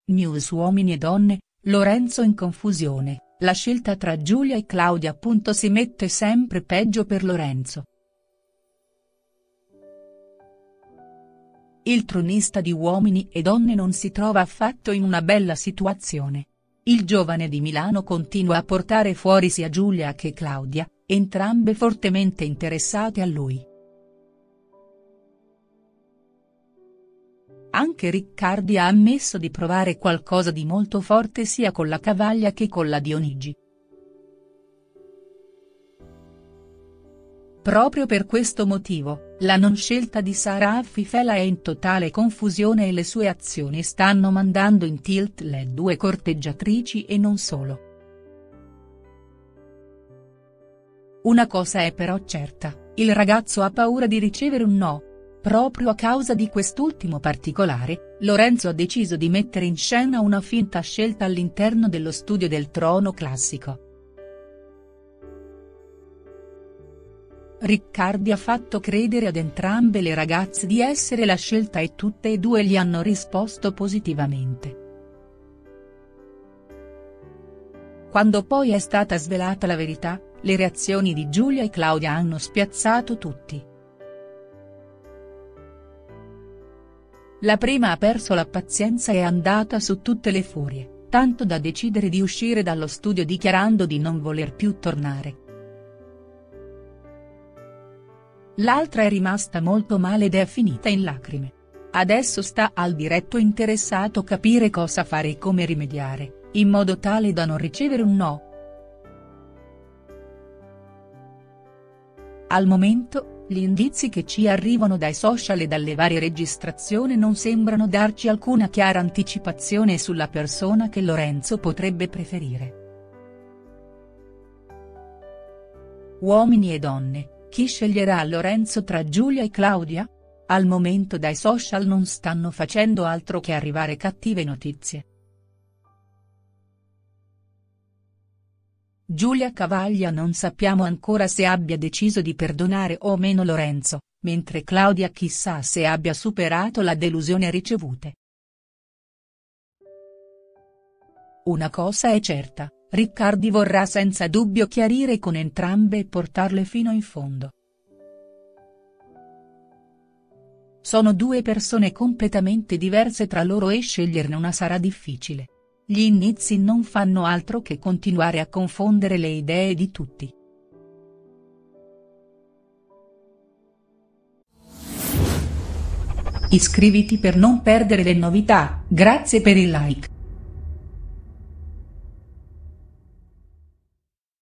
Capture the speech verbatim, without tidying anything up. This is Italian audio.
News Uomini e donne, Lorenzo in confusione, la scelta tra Giulia e Claudia. Si mette sempre peggio per Lorenzo. Il tronista di Uomini e donne non si trova affatto in una bella situazione. Il giovane di Milano continua a portare fuori sia Giulia che Claudia, entrambe fortemente interessate a lui. Anche Riccardi ha ammesso di provare qualcosa di molto forte sia con la Cavaglia che con la Dionigi. Proprio per questo motivo, la non scelta di Sara Affifela è in totale confusione e le sue azioni stanno mandando in tilt le due corteggiatrici e non solo. Una cosa è però certa, il ragazzo ha paura di ricevere un no. Proprio a causa di quest'ultimo particolare, Lorenzo ha deciso di mettere in scena una finta scelta all'interno dello studio del Trono Classico. Riccardi ha fatto credere ad entrambe le ragazze di essere la scelta e tutte e due gli hanno risposto positivamente. Quando poi è stata svelata la verità, le reazioni di Giulia e Claudia hanno spiazzato tutti. La prima ha perso la pazienza e è andata su tutte le furie, tanto da decidere di uscire dallo studio dichiarando di non voler più tornare. L'altra è rimasta molto male ed è finita in lacrime. Adesso sta al diretto interessato capire cosa fare e come rimediare, in modo tale da non ricevere un no. Al momento, gli indizi che ci arrivano dai social e dalle varie registrazioni non sembrano darci alcuna chiara anticipazione sulla persona che Lorenzo potrebbe preferire. Uomini e donne, chi sceglierà Lorenzo tra Giulia e Claudia? Al momento dai social non stanno facendo altro che arrivare cattive notizie. Giulia Cavaglia non sappiamo ancora se abbia deciso di perdonare o meno Lorenzo, mentre Claudia chissà se abbia superato la delusione ricevute. Una cosa è certa, Riccardi vorrà senza dubbio chiarire con entrambe e portarle fino in fondo. Sono due persone completamente diverse tra loro e sceglierne una sarà difficile. Gli inizi non fanno altro che continuare a confondere le idee di tutti. Iscriviti per non perdere le novità, grazie per il like.